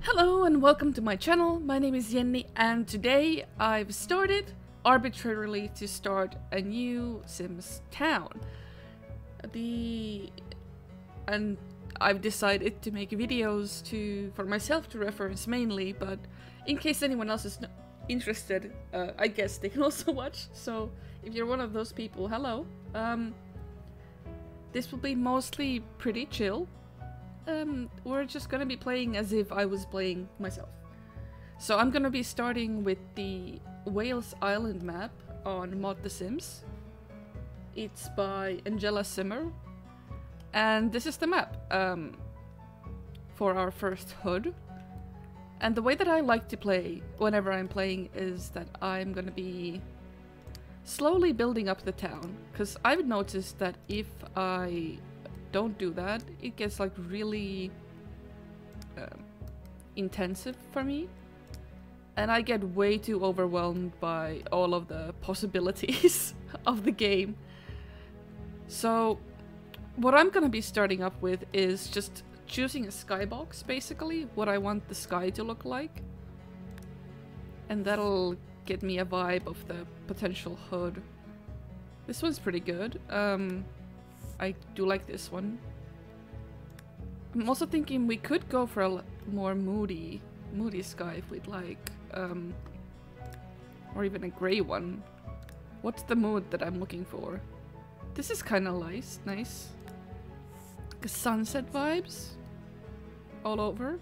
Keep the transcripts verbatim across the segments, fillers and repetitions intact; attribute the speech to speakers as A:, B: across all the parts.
A: Hello and welcome to my channel. My name is Jenny and today I've started arbitrarily to start a new Sims town. The and I've decided to make videos to for myself to reference mainly, but in case anyone else is interested, uh, I guess they can also watch. So if you're one of those people, hello. Um, this will be mostly pretty chill. Um, we're just gonna be playing as if I was playing myself. So I'm gonna be starting with the Wales Island map on Mod The Sims. It's by Angela Simmer. And this is the map um, for our first H U D. And the way that I like to play whenever I'm playing is that I'm gonna be slowly building up the town. Because I've noticed that if I don't do that, it gets like really uh, intensive for me, and I get way too overwhelmed by all of the possibilities of the game. So what I'm gonna be starting up with is just choosing a skybox, basically what I want the sky to look like, and that'll get me a vibe of the potential H U D. This one's pretty good. um, I do like this one. I'm also thinking we could go for a more moody, moody sky if we'd like. Um, or even a grey one. What's the mood that I'm looking for? This is kind of nice, nice. Like a sunset vibes all over.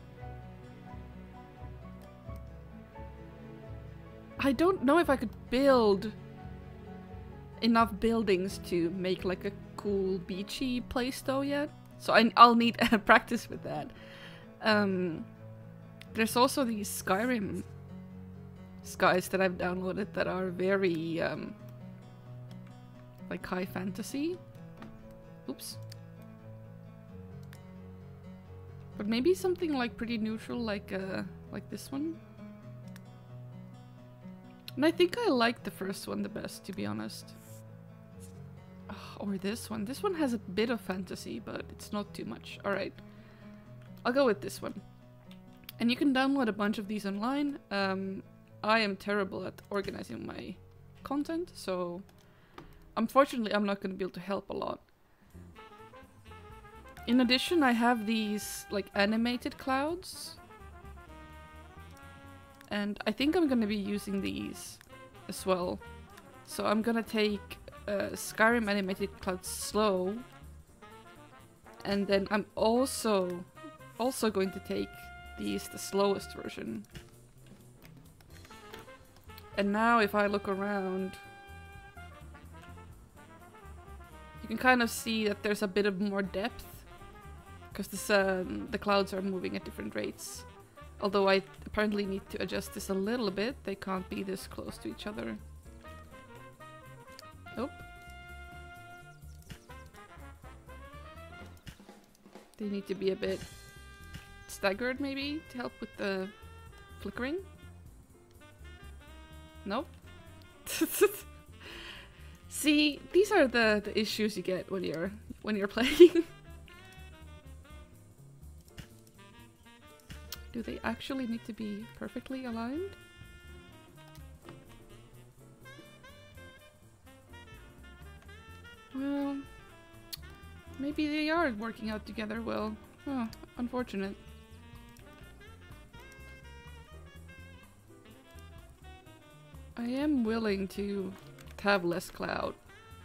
A: I don't know if I could build enough buildings to make like a cool beachy place though yet, so I, I'll need practice with that. Um, there's also these Skyrim skies that I've downloaded that are very um, like high fantasy. Oops. But maybe something like pretty neutral, like uh, like this one. And I think I like the first one the best, to be honest. Or this one. This one has a bit of fantasy, but it's not too much. Alright. I'll go with this one. And you can download a bunch of these online. Um, I am terrible at organizing my content, so unfortunately I'm not going to be able to help a lot. In addition, I have these like animated clouds. And I think I'm going to be using these as well. So I'm going to take Uh, Skyrim animated clouds slow, and then I'm also also going to take these the slowest version. And now if I look around, you can kind of see that there's a bit of more depth because this um, the clouds are moving at different rates. Although I apparently need to adjust this a little bit, they can't be this close to each other. Nope. They need to be a bit staggered, maybe, to help with the flickering. Nope. See, these are the, the issues you get when you're when you're playing. Do they actually need to be perfectly aligned? Well, maybe they are working out together well. Oh, unfortunate. I am willing to have less cloud.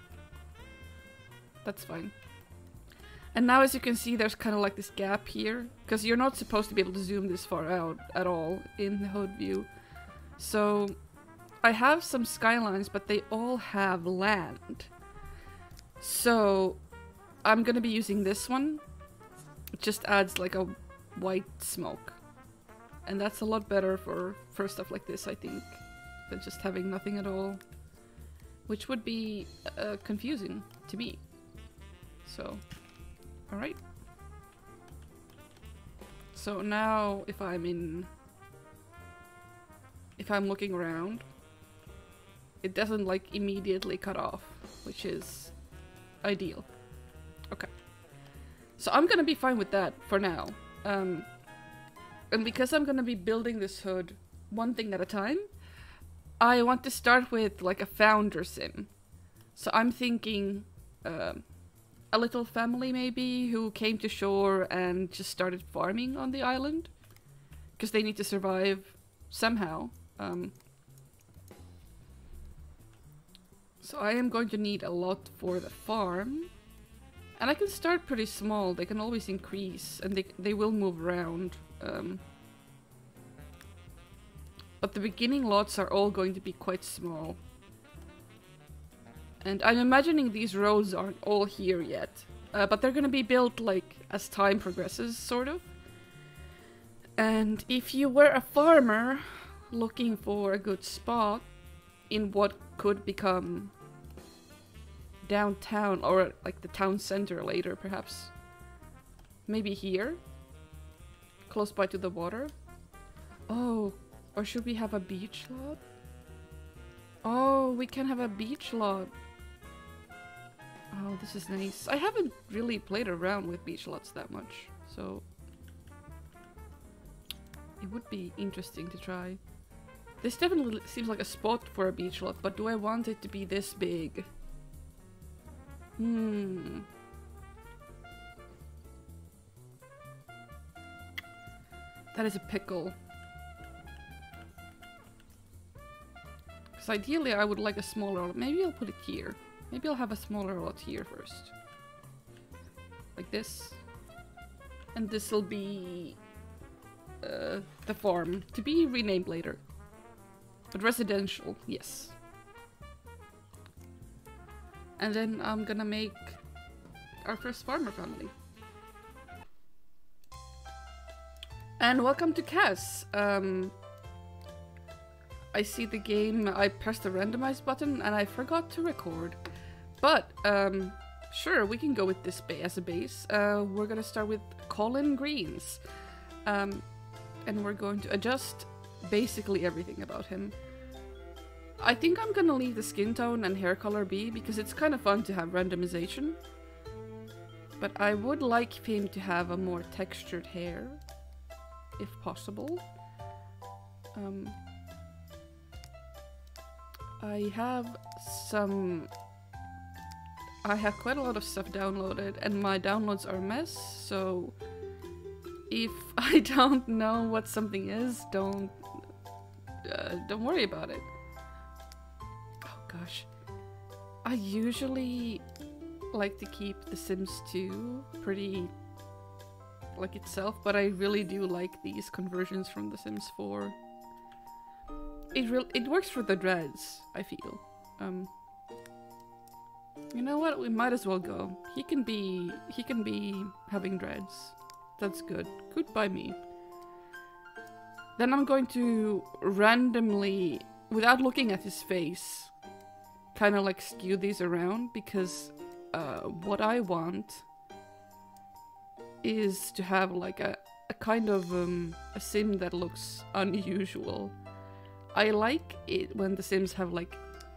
A: That's fine. And now as you can see, there's kind of like this gap here, because you're not supposed to be able to zoom this far out at all in the H U D view. So I have some skylines, but they all have land. So I'm gonna be using this one. It just adds like a white smoke. And that's a lot better for, for stuff like this, I think, than just having nothing at all. Which would be uh, confusing to me. So, alright. So now if I'm in... If I'm looking around, it doesn't like immediately cut off, which is ideal. Okay. So I'm gonna be fine with that for now. Um, And because I'm gonna be building this hood one thing at a time, I want to start with like a founder sim. So I'm thinking uh, a little family maybe who came to shore and just started farming on the island. Because they need to survive somehow. Um, so I am going to need a lot for the farm. And I can start pretty small. They can always increase and they, they will move around. Um, but the beginning lots are all going to be quite small. And I'm imagining these roads aren't all here yet. Uh, but they're going to be built like as time progresses, sort of. And if you were a farmer looking for a good spot in what could become downtown or like the town center later perhaps, maybe here, close by to the water. Oh, or should we have a beach lot? Oh, we can have a beach lot. Oh, this is nice. I haven't really played around with beach lots that much, so it would be interesting to try. This definitely seems like a spot for a beach lot, but do I want it to be this big? Hmm. That is a pickle. Because ideally I would like a smaller lot. Maybe I'll put it here. Maybe I'll have a smaller lot here first. Like this. And this will be uh, the farm, to be renamed later. But residential, yes. And then I'm gonna make our first farmer family. And welcome to Cass. Um, I see the game, I pressed the randomize button and I forgot to record. But, um, sure, we can go with this ba as a base. Uh, we're gonna start with Colin Greens. Um, and we're going to adjust basically everything about him. I think I'm gonna leave the skin tone and hair color be because it's kind of fun to have randomization. But I would like him to have a more textured hair, if possible. Um, I have some... I have quite a lot of stuff downloaded and my downloads are a mess, so if I don't know what something is, don't uh, don't worry about it. Oh gosh. I usually like to keep The Sims two pretty like itself, but I really do like these conversions from The Sims four. It real it works for the dreads, I feel. Um You know what? We might as well go. He can be he can be having dreads. That's good. Good by me. Then I'm going to randomly, without looking at his face, kind of like skew these around because uh, what I want is to have like a, a kind of um, a sim that looks unusual. I like it when the Sims have like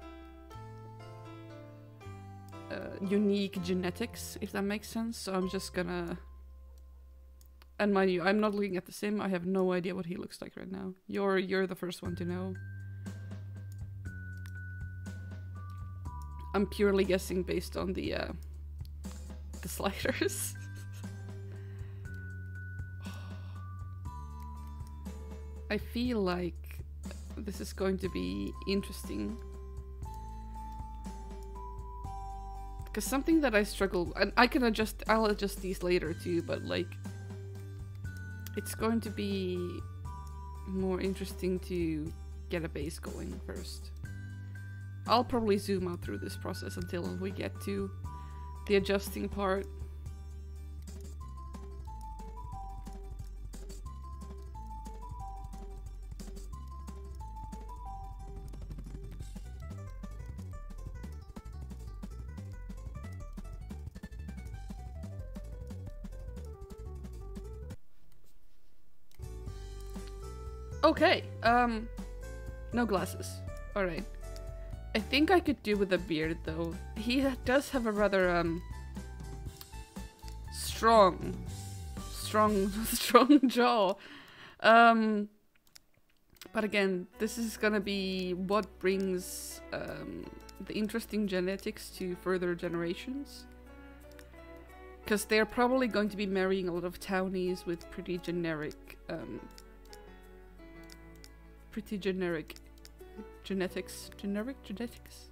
A: uh, unique genetics, if that makes sense. So I'm just gonna... And mind you, I'm not looking at the Sim. I have no idea what he looks like right now. You're you're the first one to know. I'm purely guessing based on the uh, the sliders. I feel like this is going to be interesting. Because something that I struggle, and I can adjust, I'll adjust these later too, but like, it's going to be more interesting to get a base going first. I'll probably zoom out through this process until we get to the adjusting part. Okay, um, no glasses. Alright. I think I could do with a beard though. He does have a rather, um, strong, strong, strong jaw. Um, but again, this is gonna be what brings um, the interesting genetics to further generations. Because they're probably going to be marrying a lot of townies with pretty generic, um, pretty generic genetics. Generic genetics?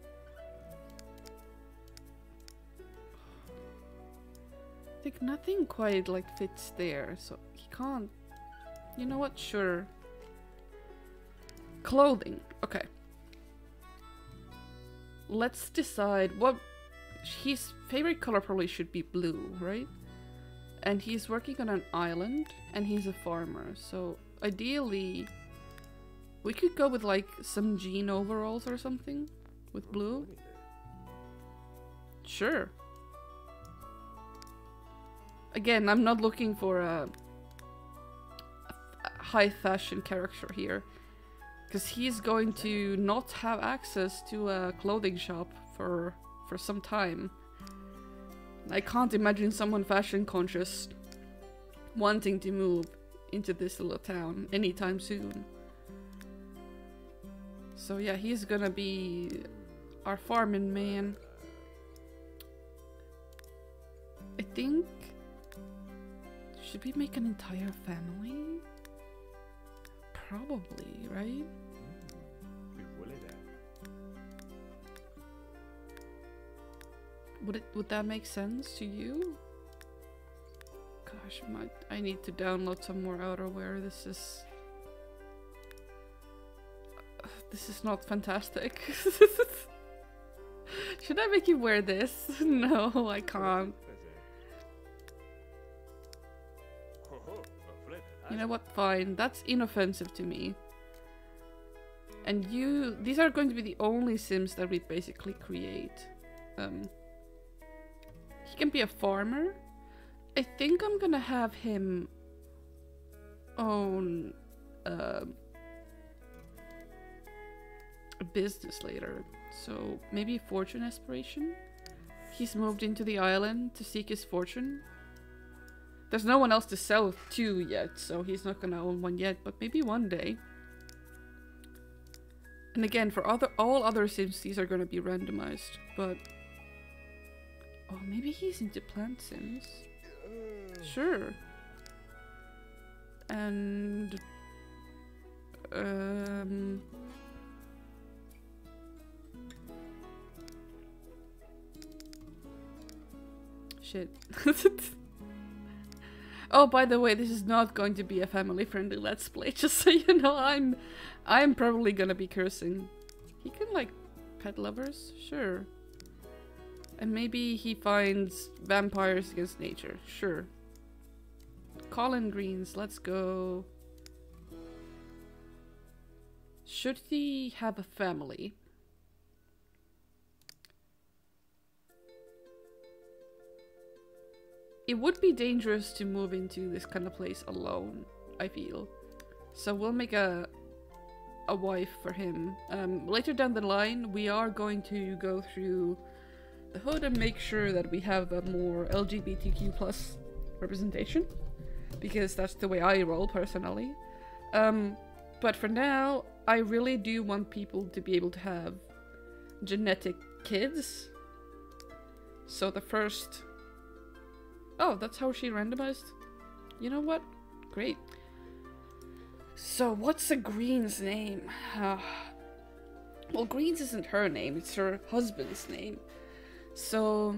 A: I think nothing quite like fits there, so he can't. You know what? Sure. Clothing. Okay. Let's decide what his favorite color probably should be blue, right? And he's working on an island and he's a farmer. So ideally we could go with like some jean overalls or something with blue. Sure. Again, I'm not looking for a, a high fashion character here, because he's going to not have access to a clothing shop for for some time. I can't imagine someone fashion conscious wanting to move into this little town anytime soon. So yeah, he's gonna be our farming man. I think... Should we make an entire family? Probably, right? Would it would that make sense to you? Gosh, my, I need to download some more outerwear. This is uh, this is not fantastic. Should I make you wear this? No, I can't. You know what? Fine. That's inoffensive to me. And you... These are going to be the only Sims that we basically create. Um, he can be a farmer. I think I'm gonna have him own uh, a business later. So maybe fortune aspiration? He's moved into the island to seek his fortune. There's no one else to sell to yet, so he's not gonna own one yet, but maybe one day. And again, for other all other Sims, these are gonna be randomized, but... Oh, maybe he's into plant Sims? Sure. And... Um... Shit. Oh, by the way, this is not going to be a family-friendly Let's Play, just so you know. I'm I'm probably gonna be cursing. He can, like, pet lovers? Sure. And maybe he finds vampires against nature. Sure. Colin Greens, let's go. Should he have a family? It would be dangerous to move into this kind of place alone, I feel. So we'll make a a wife for him. Um, later down the line, we are going to go through the hood and make sure that we have a more L G B T Q plus representation. Because that's the way I roll, personally. Um, but for now, I really do want people to be able to have genetic kids. So the first... Oh, that's how she randomized? You know what? Great. So, what's a Green's name? Uh, well, Green's isn't her name, it's her husband's name. So,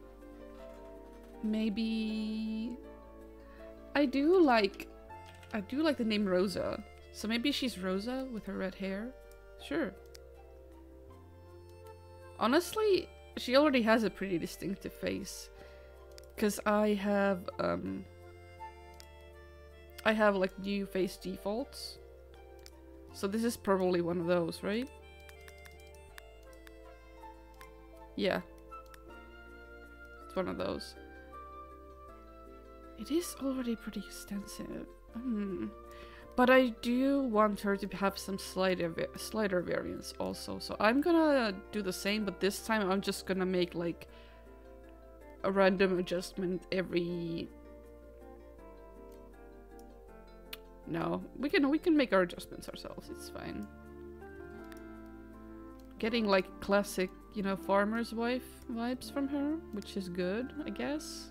A: maybe... I do like... I do like the name Rosa. So maybe she's Rosa with her red hair? Sure. Honestly, she already has a pretty distinctive face. Because I have, um... I have, like, new face defaults. So this is probably one of those, right? Yeah. It's one of those. It is already pretty extensive. Hmm. But I do want her to have some slider, va slider variants also. So I'm gonna do the same, but this time I'm just gonna make, like... a random adjustment every No, we can we can make our adjustments ourselves. It's fine. Getting like classic, you know, farmer's wife vibes from her, which is good, I guess.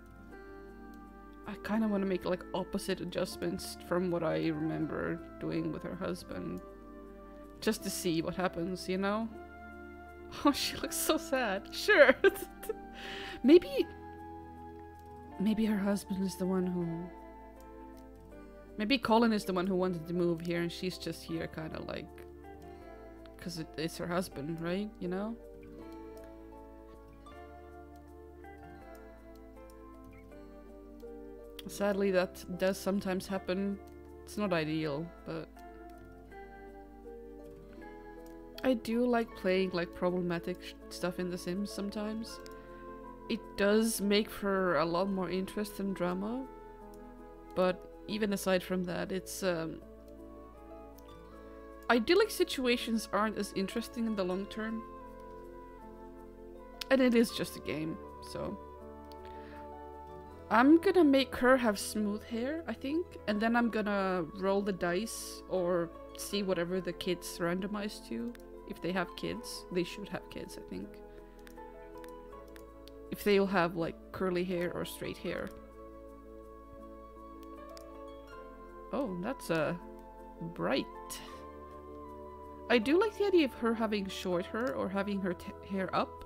A: I kind of want to make like opposite adjustments from what I remember doing with her husband. Just to see what happens, you know? Oh, she looks so sad. Sure. Maybe... Maybe her husband is the one who... Maybe Colin is the one who wanted to move here and she's just here kind of like... Because it, it's her husband, right? You know? Sadly, that does sometimes happen. It's not ideal, but... I do like playing like problematic sh stuff in The Sims sometimes. It does make for a lot more interest and drama. But even aside from that, it's... Um, idyllic situations aren't as interesting in the long term. And it is just a game, so... I'm gonna make her have smooth hair, I think. And then I'm gonna roll the dice or see whatever the kids randomize to. If they have kids. They should have kids, I think. If they'll have like curly hair or straight hair. Oh, that's uh, bright. I do like the idea of her having short hair or having her t hair up.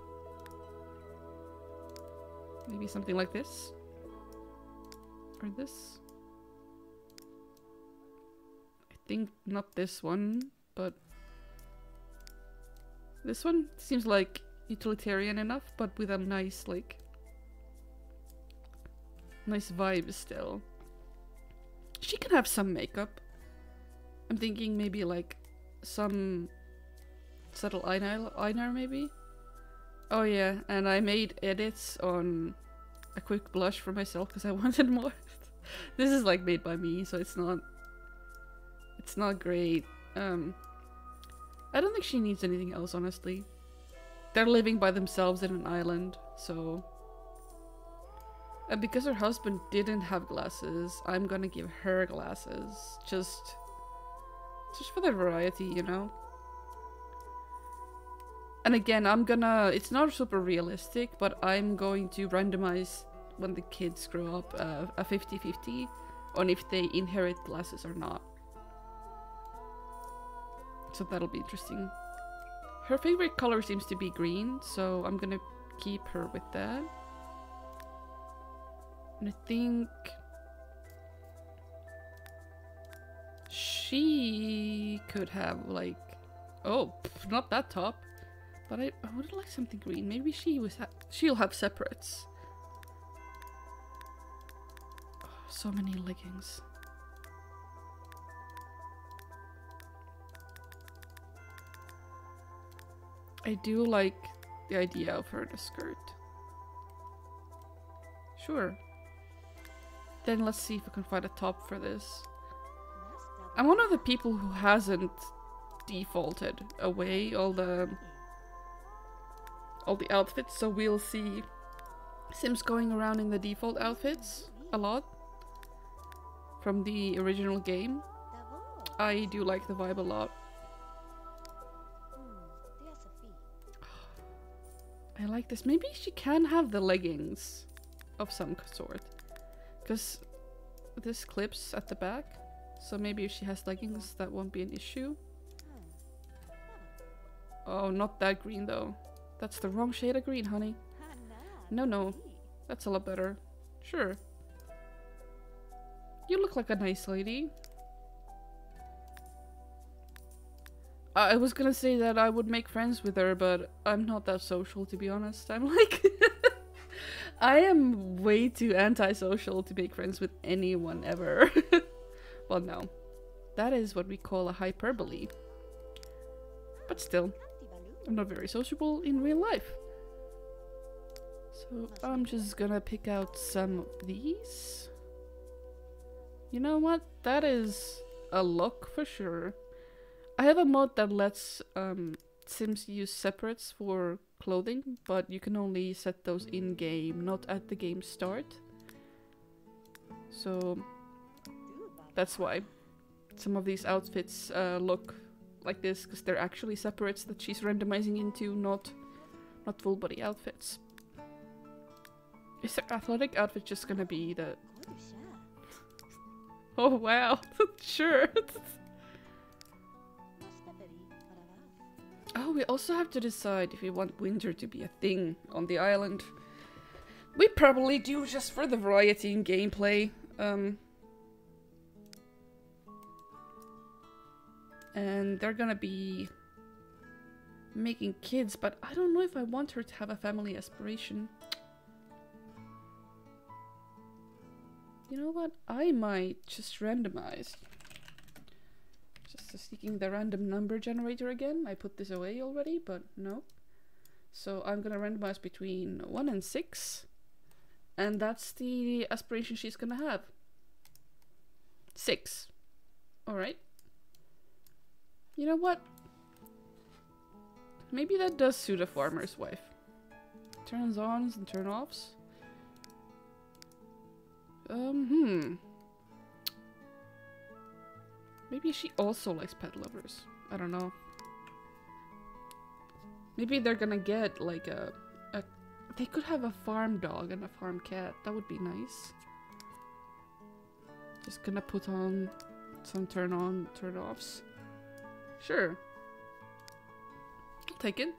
A: Maybe something like this. Or this. I think not this one, but this one seems like utilitarian enough, but with a nice, like, nice vibe still. She can have some makeup. I'm thinking maybe like some subtle eyeliner, eyeliner maybe? Oh yeah, and I made edits on a quick blush for myself because I wanted more. This is like made by me, so it's not it's not great. Um I don't think she needs anything else, honestly. They're living by themselves in an island, so... And because her husband didn't have glasses, I'm gonna give her glasses. Just... Just for the variety, you know? And again, I'm gonna... It's not super realistic, but I'm going to randomize when the kids grow up uh, a fifty fifty on if they inherit glasses or not. So that'll be interesting. Her favorite color seems to be green, so I'm gonna keep her with that. And I think... She could have like... Oh, pff, not that top. But I, I would like something green. Maybe she was ha she'll have separates. Oh, so many leggings. I do like the idea of her in a skirt. Sure. Then let's see if we can find a top for this. I'm one of the people who hasn't defaulted away all the all the outfits, so we'll see Sims going around in the default outfits a lot from the original game. I do like the vibe a lot. I like this. Maybe she can have the leggings of some sort. Because this clips at the back. So maybe if she has leggings, that won't be an issue. Oh, not that green though. That's the wrong shade of green, honey. No, no. That's a lot better. Sure. You look like a nice lady. I was gonna say that I would make friends with her, but I'm not that social, to be honest. I'm like... I am way too antisocial to make friends with anyone ever. Well, no. That is what we call a hyperbole. But still, I'm not very sociable in real life. So I'm just gonna pick out some of these. You know what? That is a look for sure. I have a mod that lets um, Sims use separates for clothing, but you can only set those in-game, not at the game start. So that's why. some of these outfits uh, look like this because they're actually separates that she's randomizing into, not not full body outfits. Is her athletic outfit just gonna be the... Oh wow, sure. Oh, we also have to decide if we want winter to be a thing on the island. We probably do, just for the variety in gameplay. Um, and they're gonna be making kids, but I don't know if I want her to have a family aspiration. You know what? I might just randomize. Just seeking the random number generator again. I put this away already, but no. So I'm gonna randomize between one and six. And that's the aspiration she's gonna have. Six. Alright. You know what? Maybe that does suit a farmer's wife. Turns ons and turn offs. Um, hmm. Maybe she also likes pet lovers. I don't know. Maybe they're gonna get like a, a... They could have a farm dog and a farm cat. That would be nice. Just gonna put on some turn on, turn offs. Sure. I'll take it.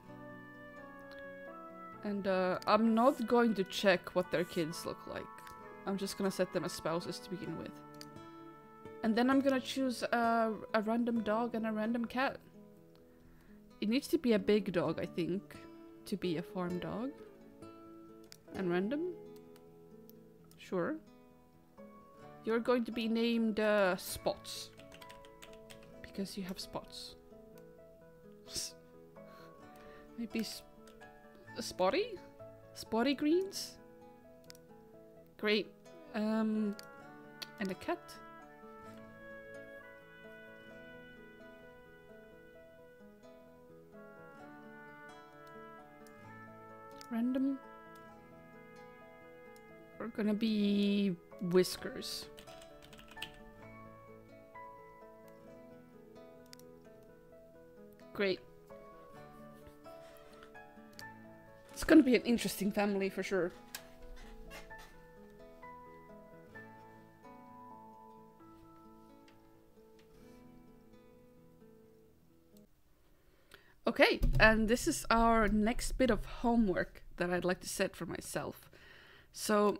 A: And uh, I'm not going to check what their kids look like. I'm just gonna set them as spouses to begin with. And then I'm gonna choose a, a random dog and a random cat. It needs to be a big dog, I think, to be a farm dog. And random? Sure. You're going to be named uh, Spots. Because you have spots. Maybe sp Spotty? Spotty greens? Great. Um, and a cat? Random. We're gonna be Whiskers. Great. It's gonna be an interesting family for sure. Okay, and this is our next bit of homework that I'd like to set for myself. So,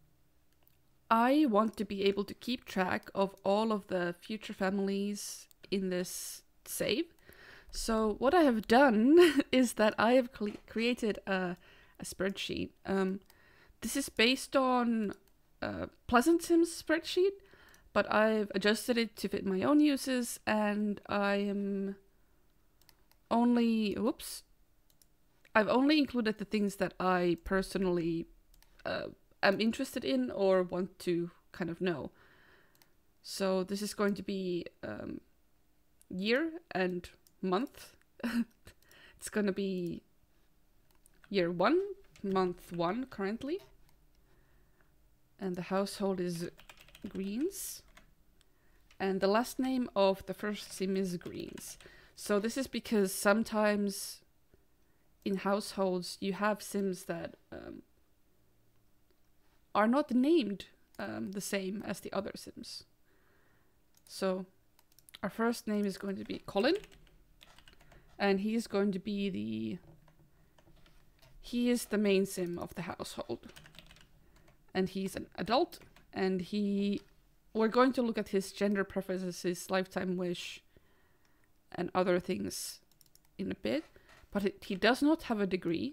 A: I want to be able to keep track of all of the future families in this save. So, what I have done is that I have created a, a spreadsheet. Um, this is based on a Pleasant Sims spreadsheet, but I've adjusted it to fit my own uses, and I am... only, whoops, I've only included the things that I personally uh, am interested in or want to kind of know. So this is going to be um, year and month. It's going to be year one, month one currently. And the household is Greens. And the last name of the first sim is Greens. So this is because sometimes in households you have sims that um, are not named um, the same as the other sims. So our first name is going to be Colin, and he is going to be the he is the main sim of the household, and he's an adult, and he we're going to look at his gender preferences, his lifetime wish, and other things in a bit, but it, he does not have a degree,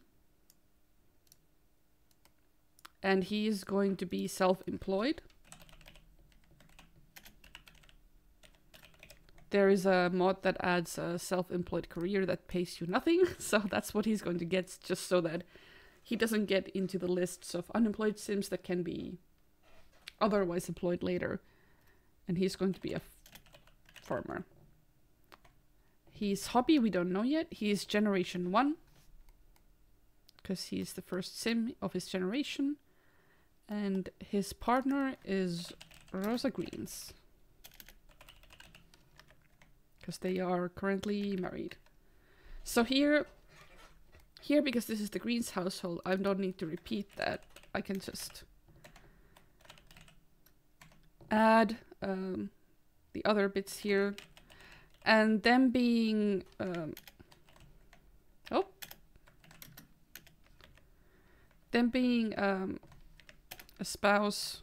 A: and he is going to be self-employed. There is a mod that adds a self-employed career that pays you nothing, so that's what he's going to get, just so that he doesn't get into the lists of unemployed sims that can be otherwise employed later, and he's going to be a farmer. His hobby, we don't know yet. He's generation one, because he's the first sim of his generation. And his partner is Rosa Greens. because they are currently married. So here, here because this is the Greens household, I don't need to repeat that. I can just add um, the other bits here, and them being um, oh, them being um, a spouse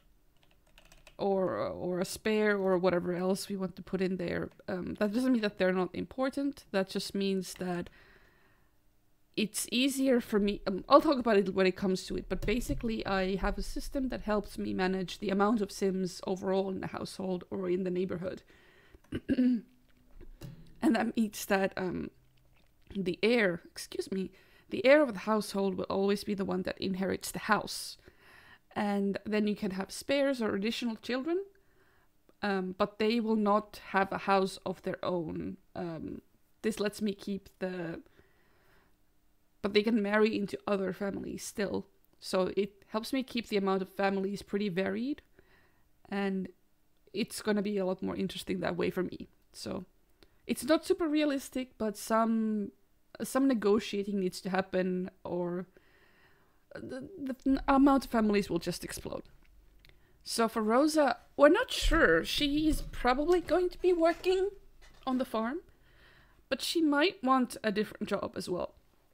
A: or or a spare or whatever else we want to put in there. Um, that doesn't mean that they're not important. That just means that it's easier for me. Um, I'll talk about it when it comes to it, but basically I have a system that helps me manage the amount of Sims overall in the household or in the neighborhood. And that means that um, the heir, excuse me, the heir of the household will always be the one that inherits the house. And then you can have spares or additional children, um, but they will not have a house of their own. Um, this lets me keep the... But they can marry into other families still. So it helps me keep the amount of families pretty varied. And it's going to be a lot more interesting that way for me. So it's not super realistic, but some some negotiating needs to happen, or the, the amount of families will just explode. So for Rosa, we're not sure. She's probably going to be working on the farm, but she might want a different job as well.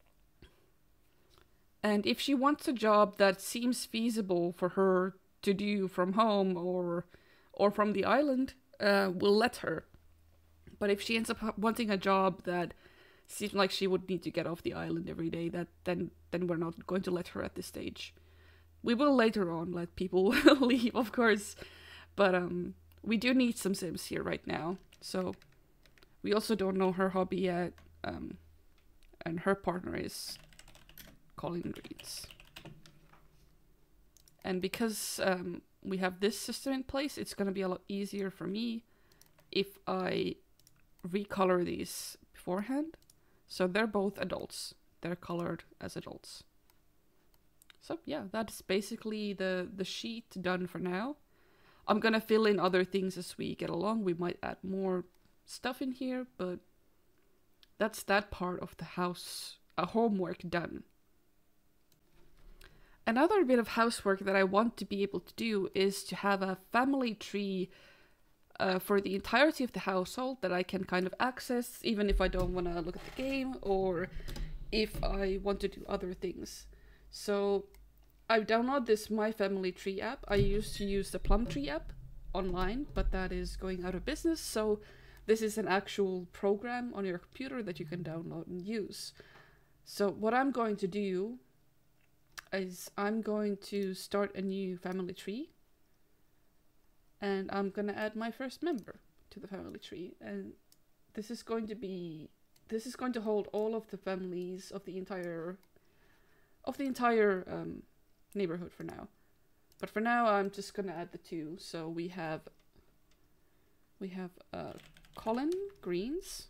A: And if she wants a job that seems feasible for her to do from home or or from the island, uh, we'll let her. But if she ends up wanting a job that seems like she would need to get off the island every day, that then then we're not going to let her at this stage. We will later on let people leave, of course, but um, we do need some Sims here right now. So we also don't know her hobby yet, um, and her partner is Colin Greens. And because um, we have this system in place, it's going to be a lot easier for me if I recolor these beforehand. So they're both adults. They're colored as adults. So yeah, that's basically the, the sheet done for now. I'm going to fill in other things as we get along. We might add more stuff in here, but that's that part of the house, uh, homework done. Another bit of housework that I want to be able to do is to have a family tree uh, for the entirety of the household that I can kind of access, even if I don't want to look at the game or if I want to do other things. So I've downloaded this My Family Tree app. I used to use the Plum Tree app online, but that is going out of business. So this is an actual program on your computer that you can download and use. So what I'm going to do is I'm going to start a new family tree, and I'm going to add my first member to the family tree. And this is going to be, this is going to hold all of the families of the entire, of the entire um, neighborhood for now. But for now, I'm just going to add the two. So we have, we have uh, Colin Greens.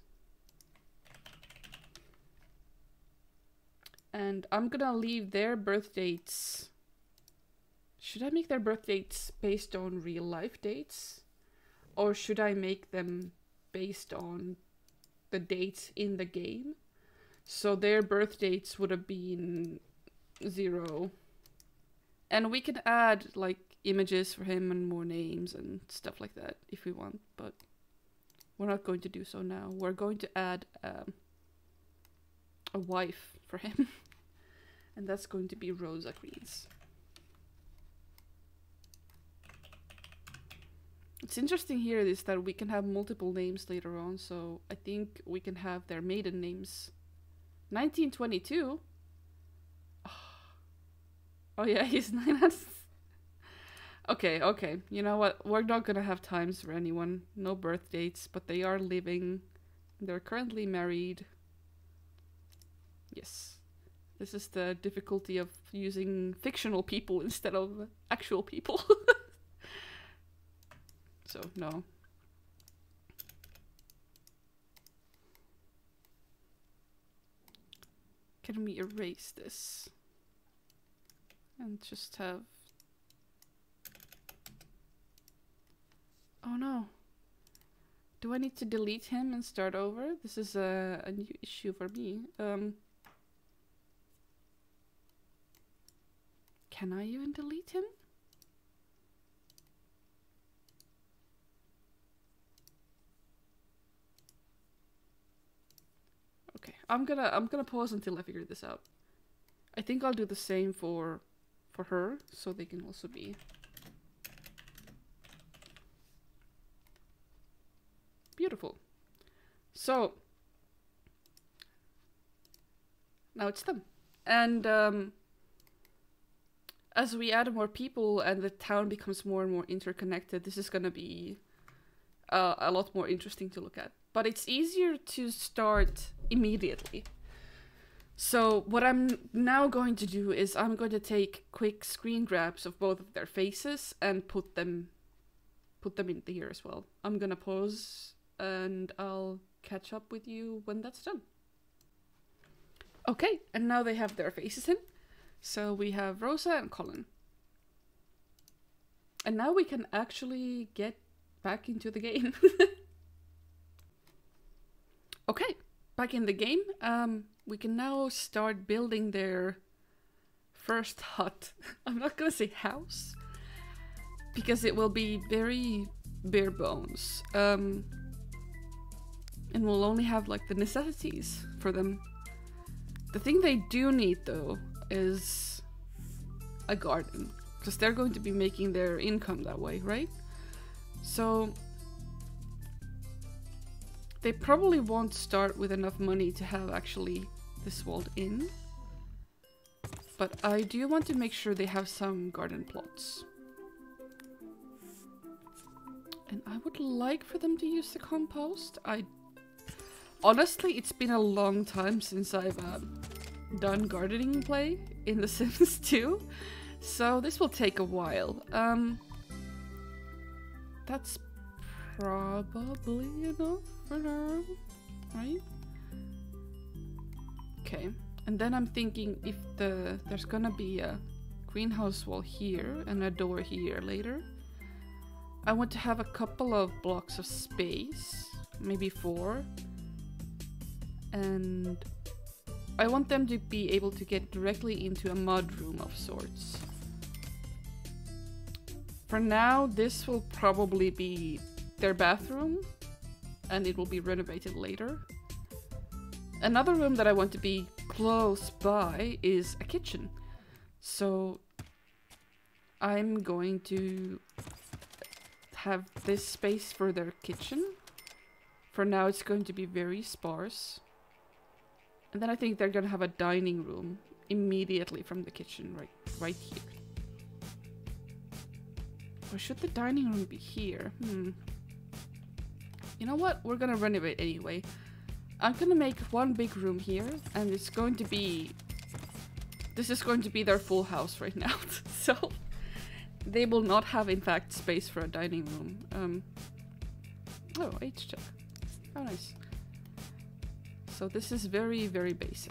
A: And I'm gonna leave their birth dates. Should I make their birth dates based on real life dates? Or should I make them based on the dates in the game? So their birth dates would have been zero. And we can add like images for him and more names and stuff like that if we want, but we're not going to do so now. We're going to add um, a wife for him. And that's going to be Rosa Greens. What's interesting here is that we can have multiple names later on, so I think we can have their maiden names. nineteen twenty-two? Oh, oh yeah, he's nine. Okay, okay. You know what? We're not gonna have times for anyone. No birth dates, but they are living. They're currently married. Yes. This is the difficulty of using fictional people instead of actual people. So, no. Can we erase this? And just have... Oh no. Do I need to delete him and start over? This is a, a new issue for me. Um, can I even delete him? Okay, I'm gonna I'm gonna pause until I figure this out. I think I'll do the same for for her, so they can also be beautiful. So now it's them. And um, as we add more people and the town becomes more and more interconnected, this is going to be uh, a lot more interesting to look at. But it's easier to start immediately. So what I'm now going to do is I'm going to take quick screen grabs of both of their faces and put them put them in here as well. I'm gonna pause and I'll catch up with you when that's done. Okay, and now they have their faces in. So we have Rosa and Colin. And now we can actually get back into the game. Okay, back in the game. Um, we can now start building their first hut. I'm not gonna say house, because it will be very bare bones. Um, and we'll only have like the necessities for them. The thing they do need though is a garden, because they're going to be making their income that way, right? So they probably won't start with enough money to have actually this walled in. But I do want to make sure they have some garden plots. And I would like for them to use the compost. I honestly, it's been a long time since I've um, done gardening play in The Sims two. So this will take a while. Um, that's probably enough for now, right? Okay, and then I'm thinking if the there's gonna be a greenhouse wall here and a door here later, I want to have a couple of blocks of space, maybe four, and I want them to be able to get directly into a mud room of sorts. For now, this will probably be their bathroom, and it will be renovated later. Another room that I want to be close by is a kitchen. So I'm going to have this space for their kitchen. For now, it's going to be very sparse. And then I think they're gonna have a dining room immediately from the kitchen, right, right here. Or should the dining room be here? Hmm. You know what? We're gonna renovate anyway. I'm gonna make one big room here, and it's going to be... This is going to be their full house right now, so... They will not have, in fact, space for a dining room. Um, oh, H check. How nice. So this is very, very basic.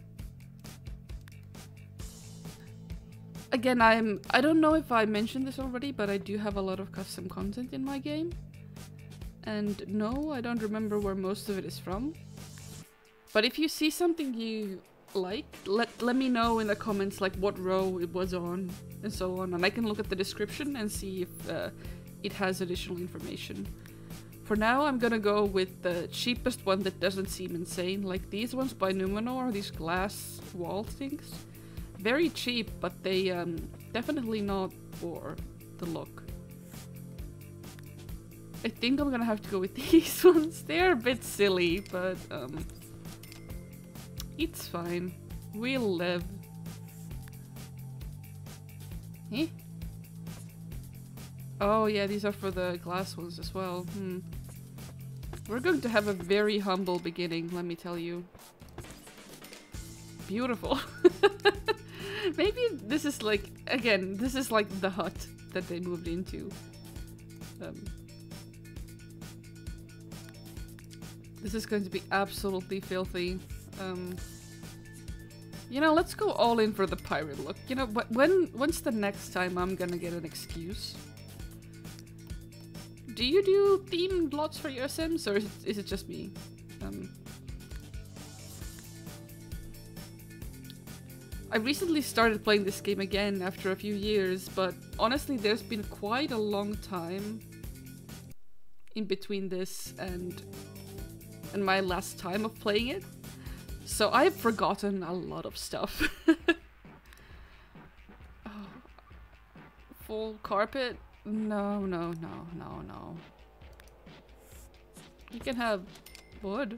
A: Again, I'm... I don't know if I mentioned this already, but I do have a lot of custom content in my game. And no, I don't remember where most of it is from. But if you see something you like, let, let me know in the comments like what row it was on and so on. And I can look at the description and see if uh, it has additional information. For now, I'm gonna go with the cheapest one that doesn't seem insane. Like these ones by Numenor, these glass wall things. Very cheap, but they um, definitely not for the look. I think I'm gonna have to go with these ones. They're a bit silly, but um, it's fine. We'll live. Eh? Oh yeah, these are for the glass ones as well. Hmm. We're going to have a very humble beginning, let me tell you. Beautiful. Maybe this is like, again, this is like the hut that they moved into. Um, this is going to be absolutely filthy. Um, you know, let's go all in for the pirate look. You know, when, when's the next time I'm gonna get an excuse? do you do themed lots for your Sims, or is it, is it just me? Um, I recently started playing this game again after a few years, but honestly there's been quite a long time in between this and and my last time of playing it. So I've forgotten a lot of stuff. Oh, full carpet? No, no, no, no, no. You can have wood.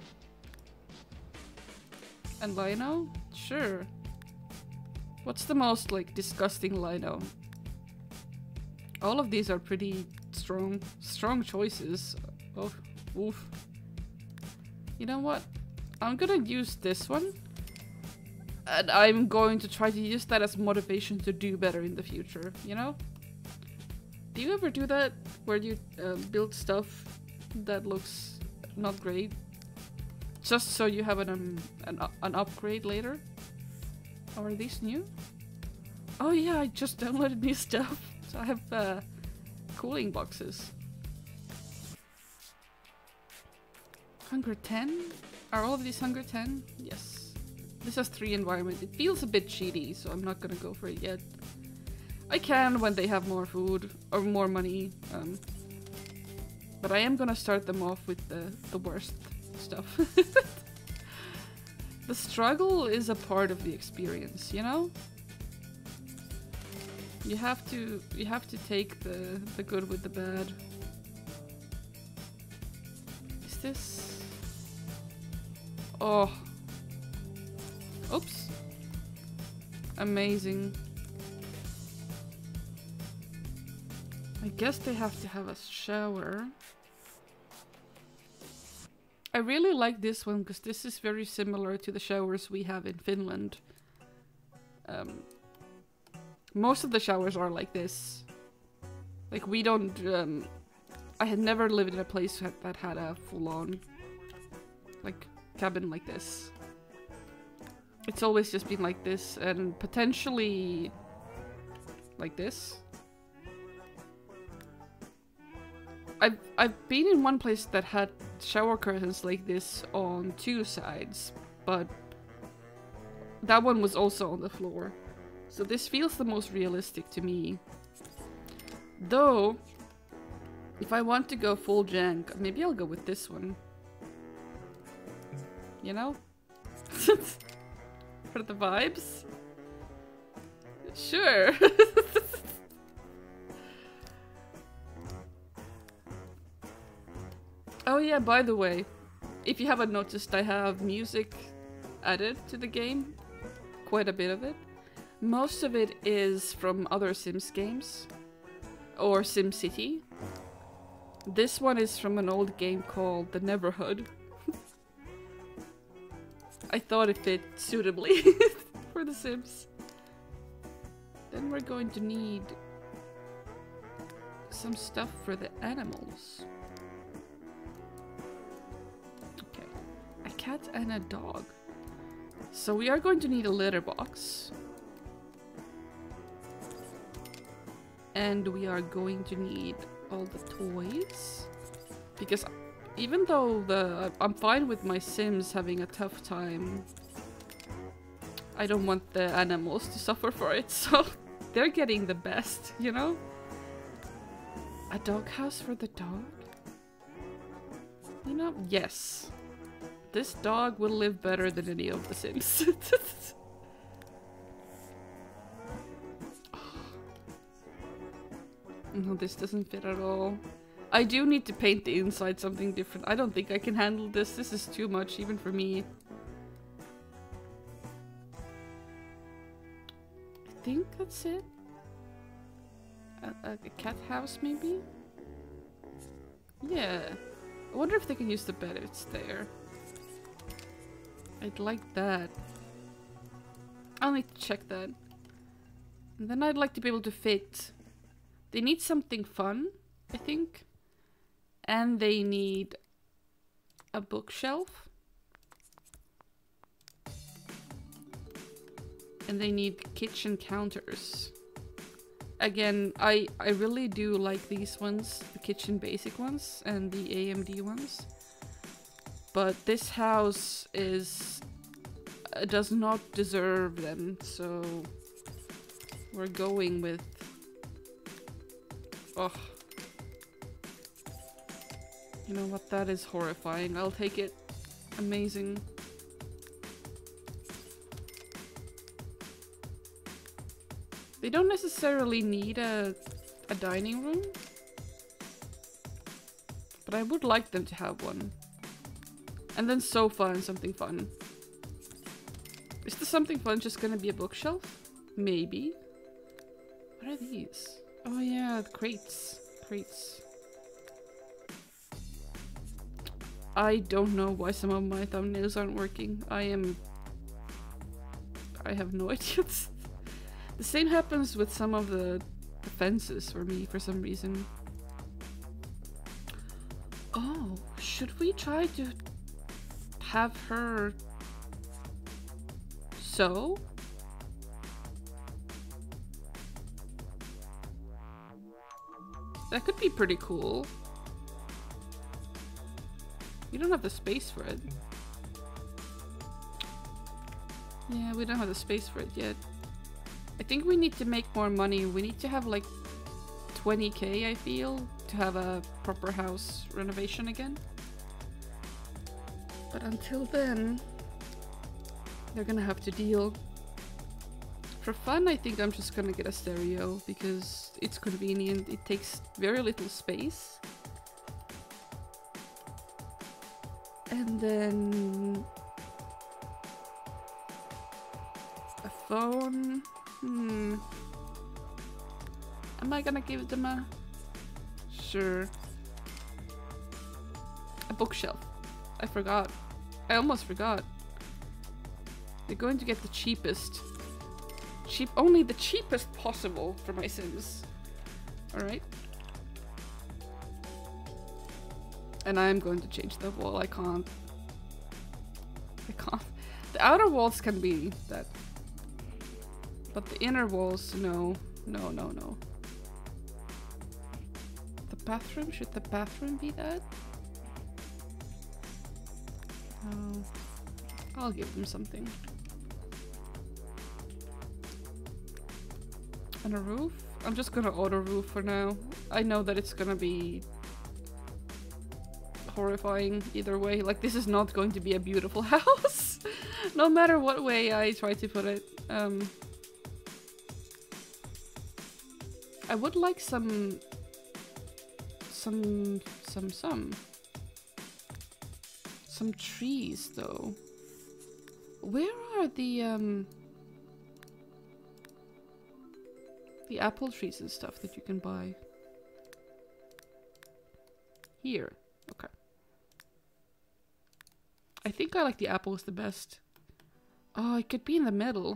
A: And lino? Sure. What's the most, like, disgusting lino? All of these are pretty strong, strong choices. Oh, oof. You know what? I'm gonna use this one. And I'm going to try to use that as motivation to do better in the future, you know? Do you ever do that? Where you uh, build stuff that looks not great? Just so you have an, um, an, an upgrade later? Or are these new? Oh yeah, I just downloaded new stuff. So I have uh, cooling boxes. Hunger ten? Are all of these Hunger ten? Yes. This has three environment. It feels a bit cheaty, so I'm not gonna go for it yet. I can when they have more food or more money. Um, but I am gonna start them off with the, the worst stuff. The struggle is a part of the experience, you know? You have to you have to take the, the good with the bad. Is this... Oh. Oops. Amazing. I guess they have to have a shower. I really like this one because this is very similar to the showers we have in Finland. Um, most of the showers are like this. Like we don't... Um, I had never lived in a place that had a full-on like cabin like this. It's always just been like this and potentially like this. I've, I've been in one place that had shower curtains like this on two sides, but that one was also on the floor. So this feels the most realistic to me. Though, if I want to go full jank, maybe I'll go with this one. You know? For the vibes? Sure. Oh yeah, by the way, if you haven't noticed, I have music added to the game. Quite a bit of it. Most of it is from other Sims games. Or SimCity. This one is from an old game called The Neverhood. I thought it fit suitably for The Sims. Then we're going to need some stuff for the animals. Okay, a cat and a dog. So we are going to need a litter box. And we are going to need all the toys. Because even though the I'm fine with my Sims having a tough time, I don't want the animals to suffer for it, so they're getting the best, you know? A doghouse for the dog? You know, yes. This dog will live better than any of the Sims. No, this doesn't fit at all. I do need to paint the inside something different. I don't think I can handle this. This is too much, even for me. I think that's it. A, a, a cat house, maybe? Yeah. I wonder if they can use the bed if it's there. I'd like that. I'll need to check that. And then I'd like to be able to fit... They need something fun, I think. And they need a bookshelf. And they need kitchen counters. again, I, I really do like these ones, the kitchen basic ones and the A M D ones. But this house is uh, does not deserve them, so we're going with... Oh. You know what, that is horrifying. I'll take it. Amazing. They don't necessarily need a, a dining room, but I would like them to have one. And then sofa and something fun. Is the something fun just gonna be a bookshelf? Maybe. What are these? Oh yeah, the crates. Crates. I don't know why some of my thumbnails aren't working. I am... I have no idea. The same happens with some of the, the fences for me for some reason. Oh, should we try to have her sew? That could be pretty cool. We don't have the space for it. Yeah, we don't have the space for it yet. I think we need to make more money. We need to have like twenty K, I feel, to have a proper house renovation again. But until then, they're gonna have to deal. For fun, I think I'm just gonna get a stereo because it's convenient. It takes very little space. And then a phone. Hmm. Am I gonna give them a... Sure. A bookshelf. I forgot. I almost forgot. They're going to get the cheapest. Cheap, only the cheapest possible for my Sims. Alright. And I'm going to change the wall. I can't. I can't. The outer walls can be that. But the inner walls, no. No, no, no. The bathroom? Should the bathroom be that? Oh. I'll give them something. And a roof? I'm just gonna auto roof for now. I know that it's gonna be horrifying either way. Like, this is not going to be a beautiful house. No matter what way I try to put it. Um, I would like some... Some... Some... Some... Some trees, though. Where are the, um... the apple trees and stuff that you can buy? Here. Okay. I think I like the apples the best. Oh, it could be in the middle.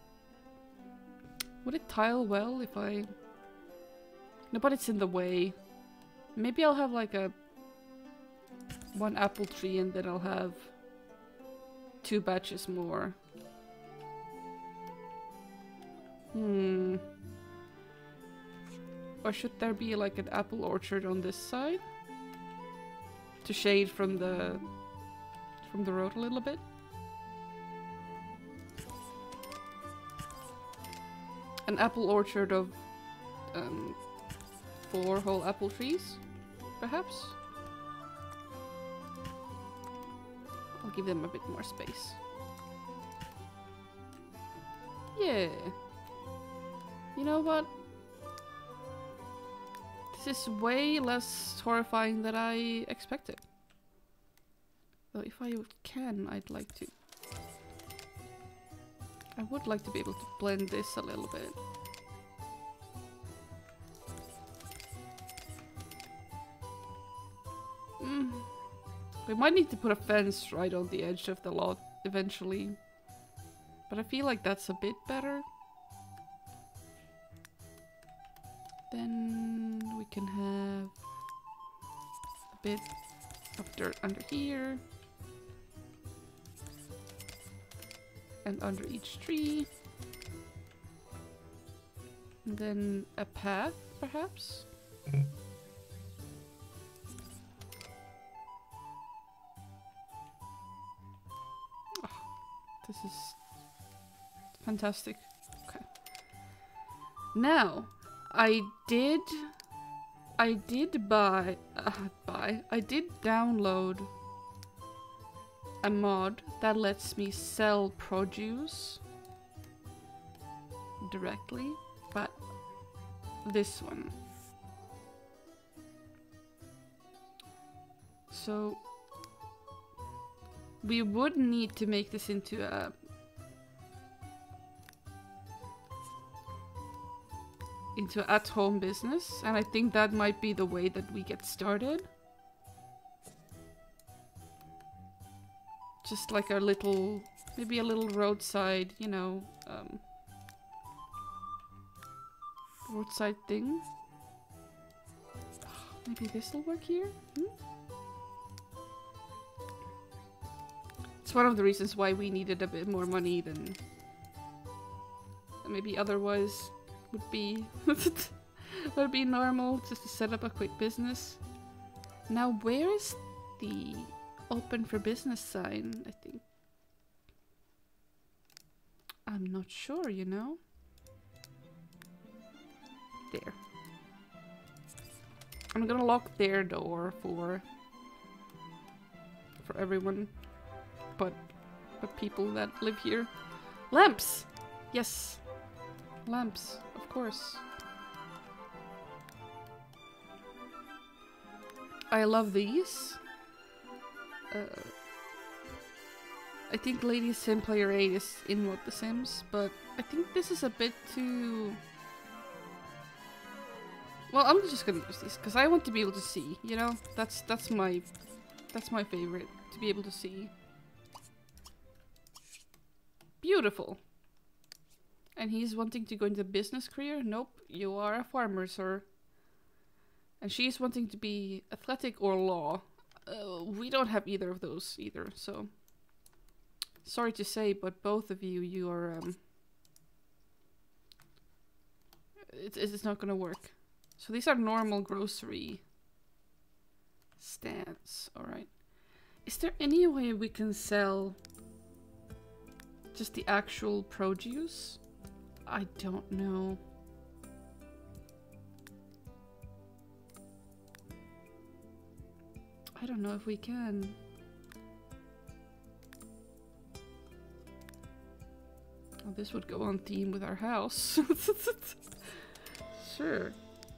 A: Would it tile well if I... No, but it's in the way. Maybe I'll have like a... one apple tree and then I'll have two batches more. Hmm. Or should there be like an apple orchard on this side? To shade from the... from the road a little bit? An apple orchard of... Um, four whole apple trees? Perhaps? I'll give them a bit more space. Yeah. You know what? This is way less horrifying than I expected. Though if I can, I'd like to. I would like to be able to blend this a little bit. Mm. We might need to put a fence right on the edge of the lot eventually. But I feel like that's a bit better. Then we can have a bit of dirt under here. And under each tree. And then a path, perhaps? Oh, this is fantastic. Okay. Now, I did... I did buy... Uh, buy... I did download a mod that lets me sell produce directly, but this one. So we would need to make this into a into an at-home business, and I think that might be the way that we get started. Just like a little, maybe a little roadside, you know, um, roadside thing. Maybe this will work here? Hmm? It's one of the reasons why we needed a bit more money than maybe otherwise would be would be normal, just to set up a quick business. Now, where is the open for business sign? I think I'm not sure, you know. There. I'm gonna lock their door for for everyone but but people that live here. Lamps! Yes. Lamps, of course. I love these. Uh, I think Lady Sim Player eight is in What the Sims, but I think this is a bit too... Well, I'm just gonna use these because I want to be able to see, you know? That's that's my that's my favorite, to be able to see. Beautiful. And he's wanting to go into business career? Nope, you are a farmer, sir. And she's wanting to be athletic or law. Uh, we don't have either of those either, so... Sorry to say, but both of you, you are... Um, it, it's not gonna work. So these are normal grocery stands, alright. Is there any way we can sell just the actual produce? I don't know. I don't know if we can. Oh, this would go on theme with our house. Sure.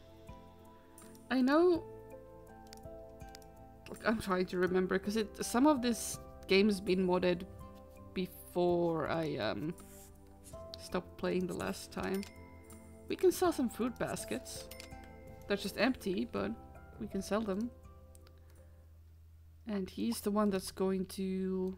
A: I know... Like, I'm trying to remember, because it some of this game's been modded before I um stopped playing the last time. We can sell some fruit baskets. They're just empty, but we can sell them. And he's the one that's going to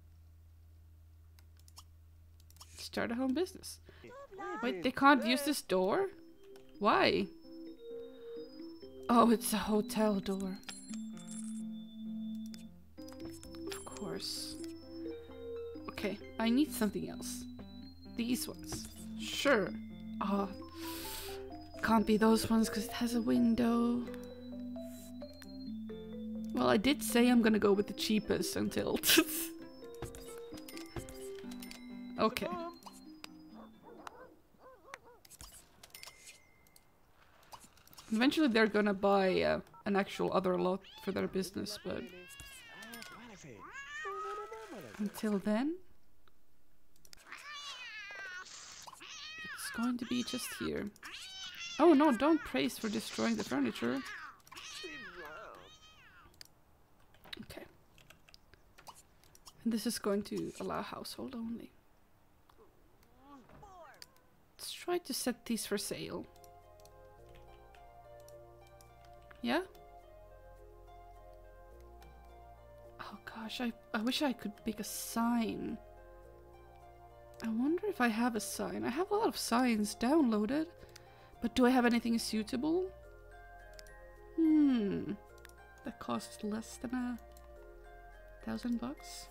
A: start a home business. Wait, they can't use this door? Why? Oh, it's a hotel door. Of course. Okay, I need something else. These ones. Sure. Oh, can't be those ones because it has a window. Well, I did say I'm gonna go with the cheapest until... Okay. Eventually they're gonna buy uh, an actual other lot for their business, but... Until then... It's going to be just here. Oh no, don't praise for destroying the furniture. Okay. And this is going to allow household only. Let's try to set these for sale. Yeah? Oh gosh, I, I wish I could make a sign. I wonder if I have a sign. I have a lot of signs downloaded. But do I have anything suitable? Hmm. That costs less than a thousand bucks.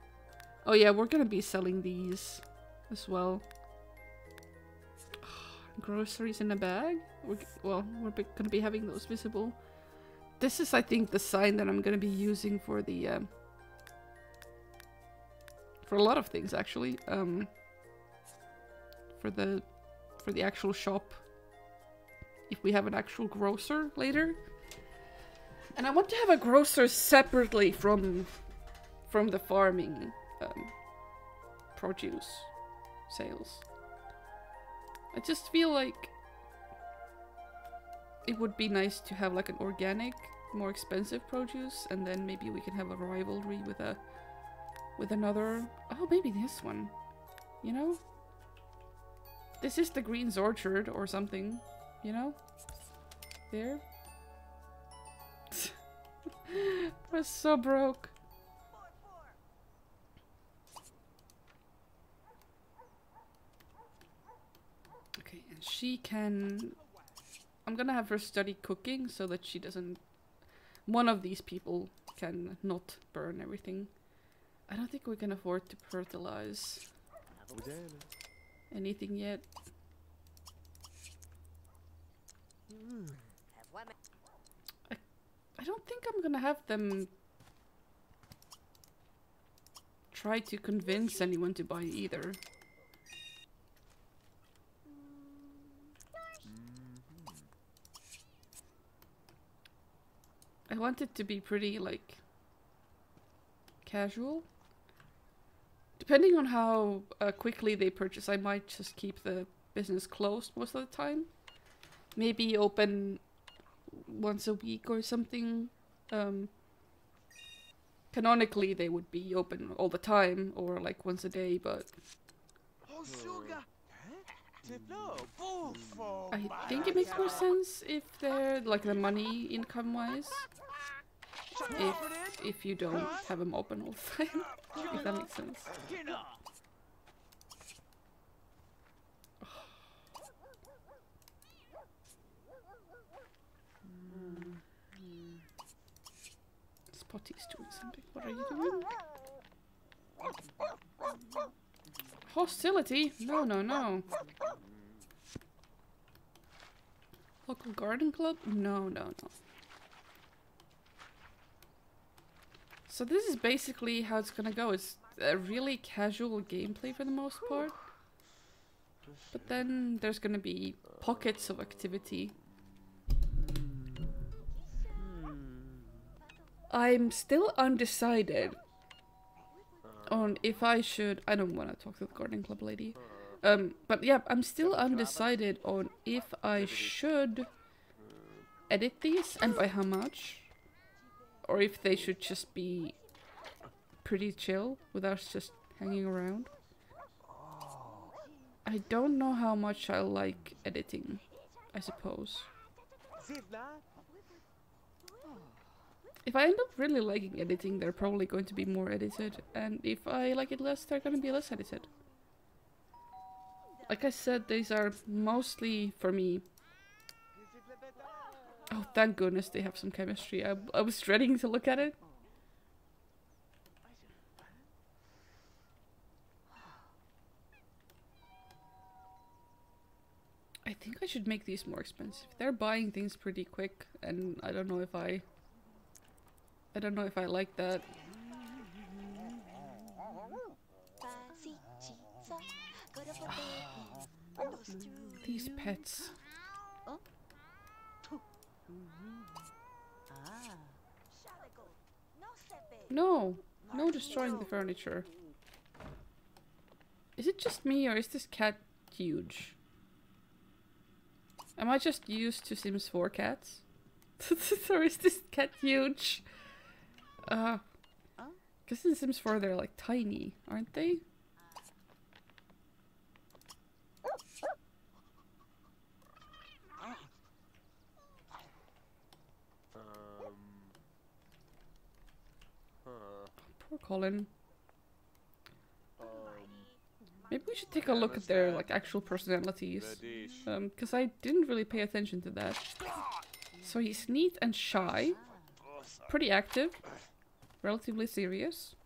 A: Oh yeah, we're gonna be selling these as well. Oh, groceries in a bag. We're, well, we're be gonna be having those visible. This is, I think, the sign that I'm gonna be using for the um, for a lot of things actually. Um, for the for the actual shop, if we have an actual grocer later. And I want to have a grocer separately from from the farming um, produce sales. I just feel like it would be nice to have like an organic, more expensive produce, and then maybe we can have a rivalry with a with another. Oh, maybe this one. You know, this is the Green's Orchard or something. You know, there. We're so broke. Okay, and she can... I'm gonna have her study cooking so that she doesn't... One of these people can not burn everything. I don't think we can afford to fertilize anything yet. I, I don't think I'm gonna have them try to convince anyone to buy either. I want it to be pretty, like, casual. Depending on how uh, quickly they purchase, I might just keep the business closed most of the time. Maybe open once a week or something. Um, canonically, they would be open all the time, or like once a day, but... I think it makes more sense if they're, like, the money income-wise. If, if you don't have them open all the time, if that makes sense. Spotty's doing something. What are you doing? Hostility? No, no, no. Local garden club? No, no, no. So this is basically how it's gonna go. It's a really casual gameplay for the most part. But then there's gonna be pockets of activity. I'm still undecided on if I should... I don't want to talk to the garden club lady. Um, but yeah, I'm still undecided on if I should edit these and by how much. Or if they should just be pretty chill with us just hanging around. I don't know how much I like editing, I suppose. If I end up really liking editing, they're probably going to be more edited. And if I like it less, they're going to be less edited. Like I said, these are mostly for me. Oh, thank goodness they have some chemistry. I, I was dreading to look at it. I think I should make these more expensive. They're buying things pretty quick, and I don't know if I... I don't know if I like that. These pets. No! No destroying the furniture. Is it just me, or is this cat huge? Am I just used to Sims four cats? Or is this cat huge? Uh, because in Sims four they're like tiny, aren't they? Poor Colin. Maybe we should take a look at their like actual personalities, um, because I didn't really pay attention to that. So he's neat and shy, pretty active, relatively serious.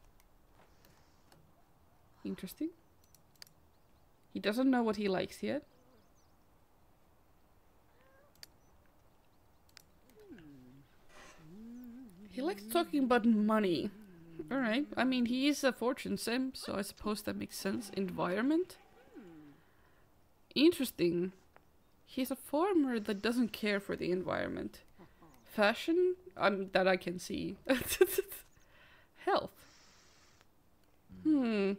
A: Interesting. He doesn't know what he likes yet. He likes talking about money. Alright, I mean, he is a fortune sim, so I suppose that makes sense. Environment? Interesting. He's a farmer that doesn't care for the environment. Fashion? Um, that I can see. Health. Hmm.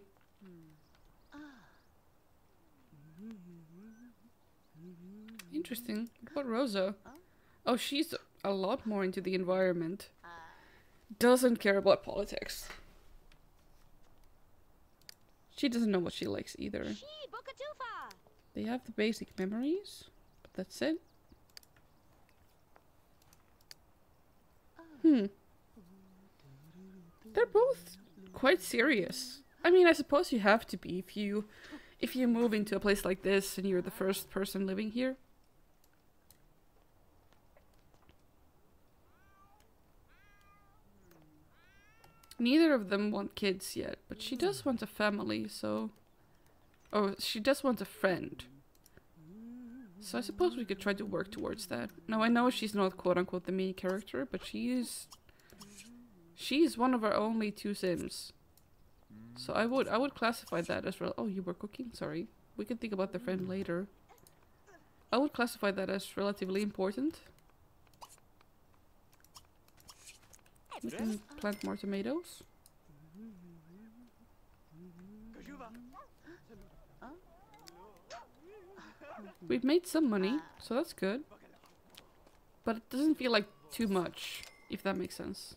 A: Interesting. What about Rosa? Oh, she's a lot more into the environment. Doesn't care about politics. She doesn't know what she likes either. They have the basic memories, but that's it. Hmm. They're both quite serious. I mean, I suppose you have to be if you if you move into a place like this and you're the first person living here. Neither of them want kids yet, but she does want a family, so... Oh, she does want a friend. So I suppose we could try to work towards that. Now, I know she's not quote-unquote the main character, but she is... She's one of our only two Sims. So I would I would classify that as well. Oh, you were cooking? Sorry. We can think about the friend later. I would classify that as relatively important. We can plant more tomatoes. We've made some money, so that's good. But it doesn't feel like too much, if that makes sense.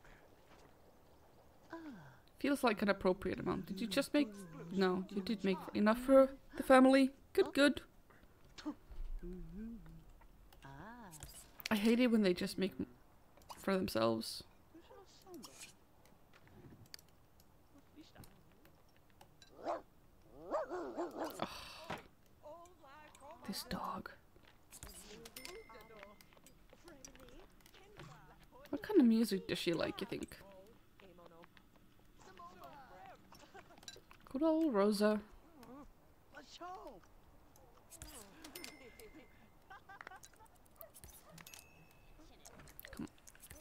A: Feels like an appropriate amount. Did you just make... No, you did make enough for the family. Good, good. I hate it when they just make for themselves. Oh, this dog. What kind of music does she like, you think? Good old Rosa. Come on.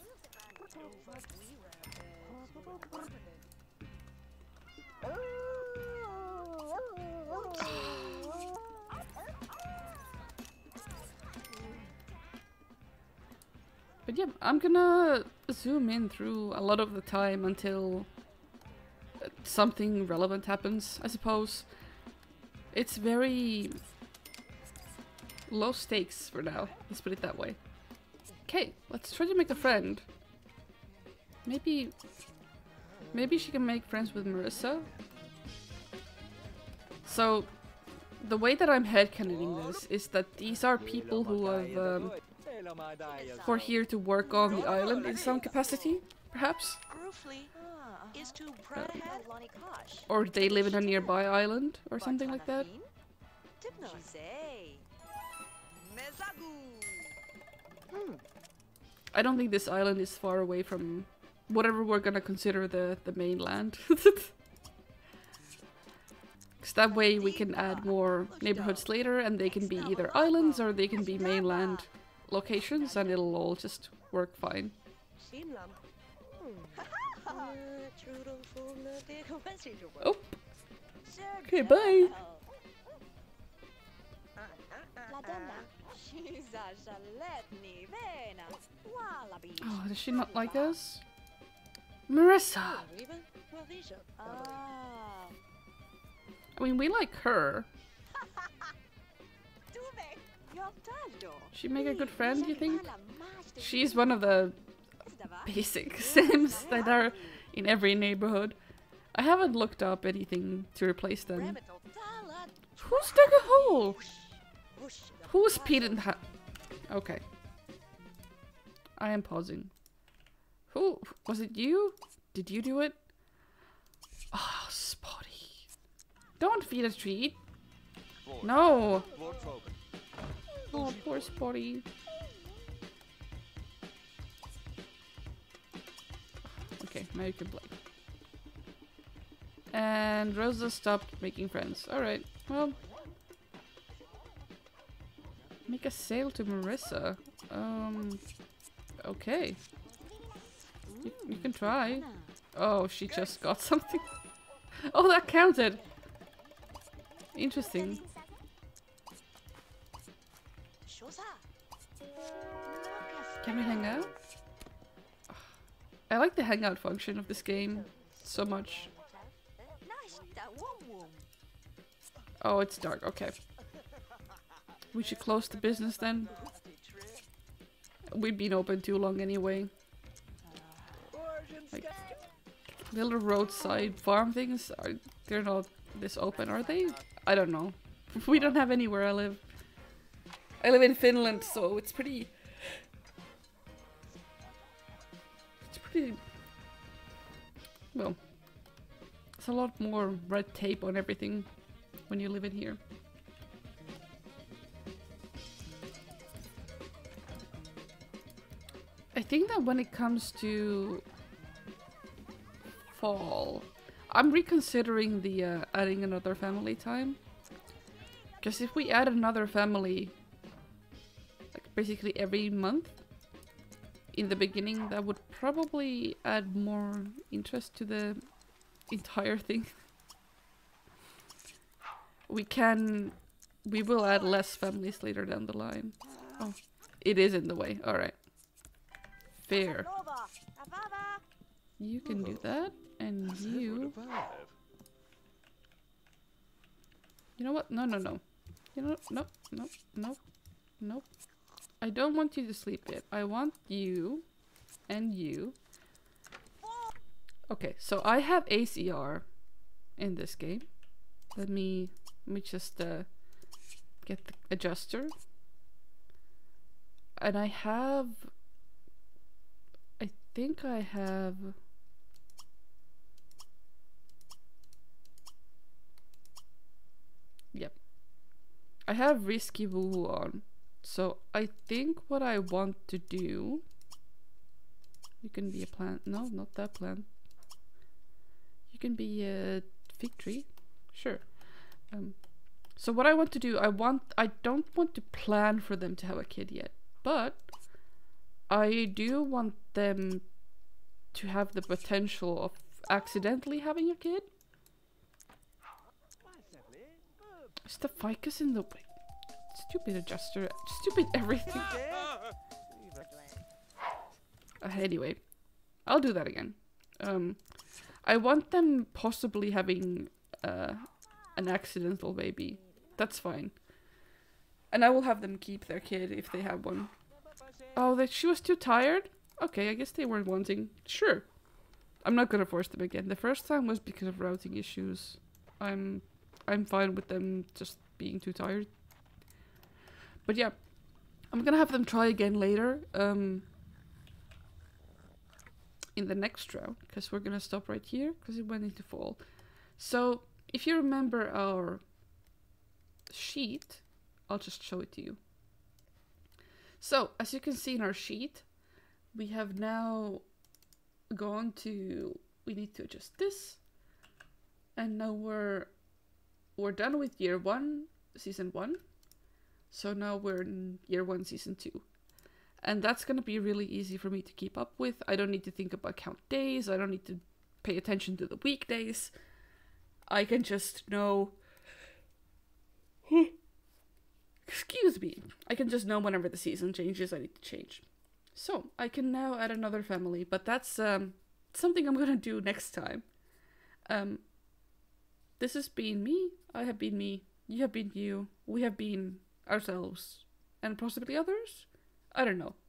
A: But yeah, I'm gonna zoom in through a lot of the time until something relevant happens, I suppose. It's very low stakes for now, let's put it that way. Okay, let's try to make a friend. Maybe... Maybe she can make friends with Marissa? So, the way that I'm headcanoning this is that these are people who have... Um, who are here to work on the island in some capacity, perhaps? Um, or they live in a nearby island, or something like that. I don't think this island is far away from whatever we're gonna consider the, the mainland. Because that way we can add more neighborhoods later, and they can be either islands or they can be mainland locations, and it'll all just work fine. Oh. Okay, bye. Oh, does she not like us? Marissa! I mean, we like her. She make a good friend, you think? She's one of the basic Sims that are in every neighborhood. I haven't looked up anything to replace them. Who's dug a hole? Who's peed in the... Okay. I am pausing. Who? Was it you? Did you do it? Ah, oh, Spotty. Don't feed a treat. No. Oh, poor Spotty. Okay, now you can play. And Rosa stopped making friends. Alright, well. Make a sale to Marissa. Um, okay. You can try. Oh, she just got something. Oh, that counted. Interesting. Can we hang out? I like the hangout function of this game so much. Oh, it's dark. Okay. We should close the business then. We've been open too long anyway. Like, little roadside farm things, are they're not this open, are they? I don't know. We don't have anywhere I live. I live in Finland, so it's pretty... It's pretty... Well, it's a lot more red tape on everything when you live in here. I think that when it comes to fall, I'm reconsidering the uh, adding another family time. Because if we add another family, like basically every month, in the beginning, that would probably add more interest to the entire thing. We can, we will add less families later down the line. Oh, it is in the way. All right. Fair. You can do that, and you... You know what? No, no, no. You know, no, no, no, no. I don't want you to sleep yet. I want you and you. Okay, so I have A C R in this game. Let me, let me just uh, get the adjuster. And I have... I think I have... Yep. I have Risky Woohoo on. So I think what I want to do... You can be a plant. No, not that plant. You can be a fig tree. Sure. Um, so what I want to do, I want... I don't want to plan for them to have a kid yet. But... I do want them to have the potential of accidentally having a kid. Is the ficus in the way? Stupid adjuster. Stupid everything. Uh, anyway, I'll do that again. Um, I want them possibly having uh, an accidental baby. That's fine. And I will have them keep their kid if they have one. Oh, that she was too tired? Okay, I guess they weren't wanting. Sure. I'm not gonna force them again. The first time was because of routing issues. I'm I'm fine with them just being too tired. But yeah, I'm gonna have them try again later. Um, in the next round, because we're gonna stop right here, because it went into fall. So, if you remember our sheet, I'll just show it to you. So, as you can see in our sheet, we have now gone to, we need to adjust this, and now we're, we're done with year one, season one, so now we're in year one, season two, and that's going to be really easy for me to keep up with. I don't need to think about count days, I don't need to pay attention to the weekdays, I can just know... Excuse me. I can just know whenever the season changes, I need to change. So, I can now add another family, but that's um, something I'm gonna do next time. Um, this has been me, I have been me, you have been you, we have been ourselves, and possibly others? I don't know.